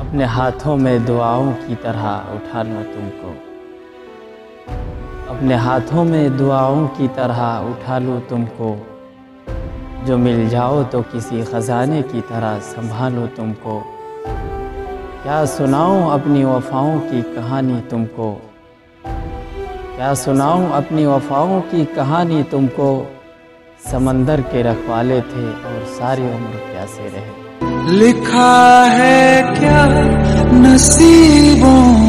अपने हाथों में दुआओं की तरह उठा लूं तुमको, अपने हाथों में दुआओं की तरह उठा लूं तुमको। जो मिल जाओ तो किसी ख़जाने की तरह संभालूं तुमको। क्या सुनाऊं अपनी वफ़ाओं की कहानी तुमको, क्या सुनाऊं अपनी वफ़ाओं की कहानी तुमको। समंदर के रखवाले थे और सारी उम्र प्यासे रहे। लिखा है क्या नसीबों